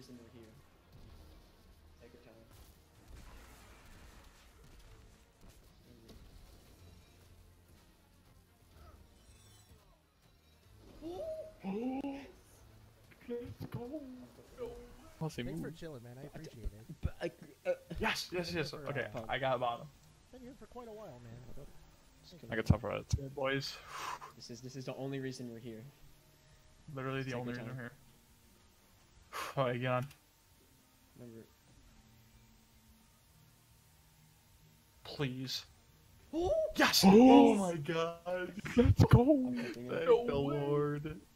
reason we're here. Take your time. Let's go. Thanks for chilling, man. I appreciate it. Yes. Okay, I got bottom. Been here for quite a while, man. I got tough red, boys. This is the only reason we're here. Literally the Take only your reason time. we're here. Oh, again. Remember. Please. Oh! Yes! Oh my god! Let's go! I'm taking it. Thank the Lord.